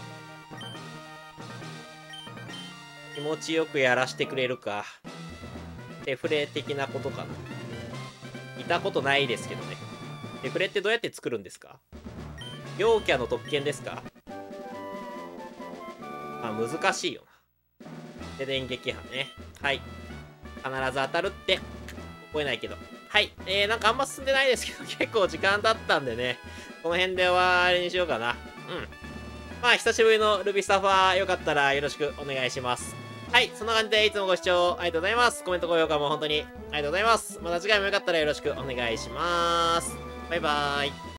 気持ちよくやらせてくれるか。デフレ的なことかな。いたことないですけどね。デフレってどうやって作るんですか？陽キャの特権ですか？まあ難しいよな。で、電撃波ね。はい。必ず当たるって覚えないけど。はい。えー、なんかあんま進んでないですけど、結構時間経ったんでね。この辺で終わりにしようかな。うん。まあ、久しぶりのルビスタファー、よかったらよろしくお願いします。はい。そんな感じで、いつもご視聴ありがとうございます。コメント、高評価も本当にありがとうございます。また次回もよかったらよろしくお願いします。バイバーイ。